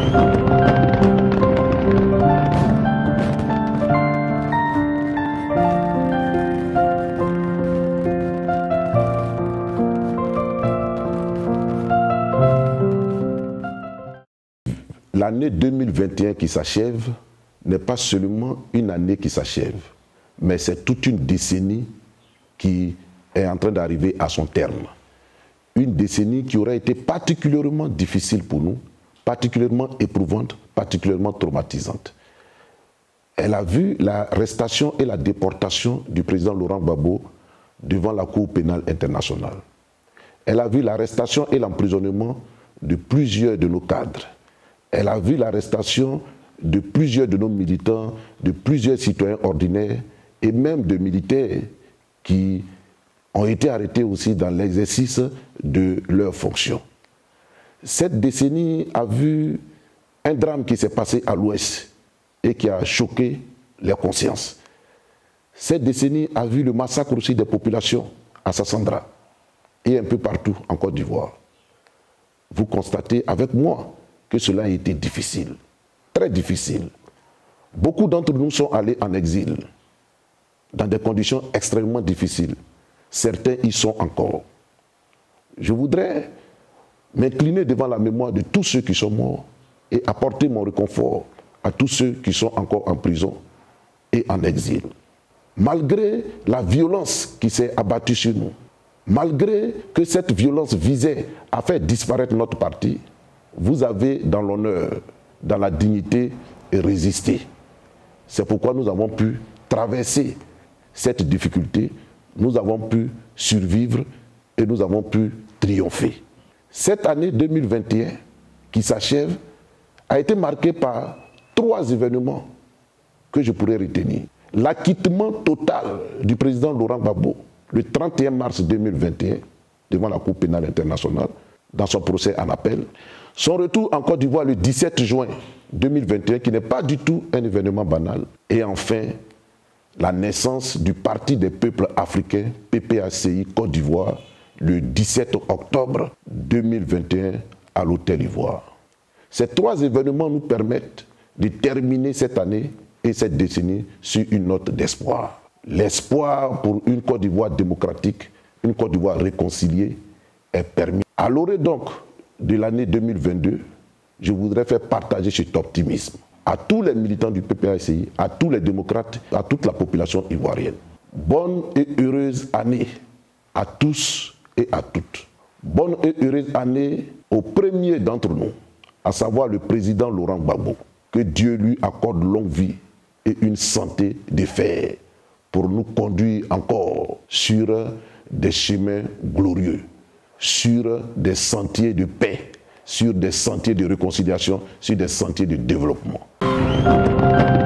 L'année 2021 qui s'achève n'est pas seulement une année qui s'achève, mais c'est toute une décennie qui est en train d'arriver à son terme. Une décennie qui aurait été particulièrement difficile pour nous, particulièrement éprouvante, particulièrement traumatisante. Elle a vu l'arrestation et la déportation du président Laurent Gbagbo devant la Cour pénale internationale. Elle a vu l'arrestation et l'emprisonnement de plusieurs de nos cadres. Elle a vu l'arrestation de plusieurs de nos militants, de plusieurs citoyens ordinaires et même de militaires qui ont été arrêtés aussi dans l'exercice de leurs fonctions. Cette décennie a vu un drame qui s'est passé à l'Ouest et qui a choqué les consciences. Cette décennie a vu le massacre aussi des populations à Sassandra et un peu partout en Côte d'Ivoire. Vous constatez avec moi que cela a été difficile, très difficile. Beaucoup d'entre nous sont allés en exil, dans des conditions extrêmement difficiles. Certains y sont encore. Je voudrais m'incliner devant la mémoire de tous ceux qui sont morts et apporter mon réconfort à tous ceux qui sont encore en prison et en exil. Malgré la violence qui s'est abattue sur nous, malgré que cette violence visait à faire disparaître notre parti, vous avez dans l'honneur, dans la dignité et résister. C'est pourquoi nous avons pu traverser cette difficulté, nous avons pu survivre et nous avons pu triompher. Cette année 2021 qui s'achève a été marquée par 3 événements que je pourrais retenir. L'acquittement total du président Laurent Gbagbo le 31 mars 2021 devant la Cour pénale internationale dans son procès en appel. Son retour en Côte d'Ivoire le 17 juin 2021, qui n'est pas du tout un événement banal. Et enfin, la naissance du Parti des peuples africains, PPACI Côte d'Ivoire, le 17 octobre 2021 à l'Hôtel Ivoire. Ces 3 événements nous permettent de terminer cette année et cette décennie sur une note d'espoir. L'espoir pour une Côte d'Ivoire démocratique, une Côte d'Ivoire réconciliée est permis. À l'orée donc de l'année 2022, je voudrais faire partager cet optimisme à tous les militants du PPACI, à tous les démocrates, à toute la population ivoirienne. Bonne et heureuse année à tous et à toutes. Bonne et heureuse année au premier d'entre nous, à savoir le président Laurent Gbagbo. Que Dieu lui accorde longue vie et une santé de fer pour nous conduire encore sur des chemins glorieux, sur des sentiers de paix, sur des sentiers de réconciliation, sur des sentiers de développement.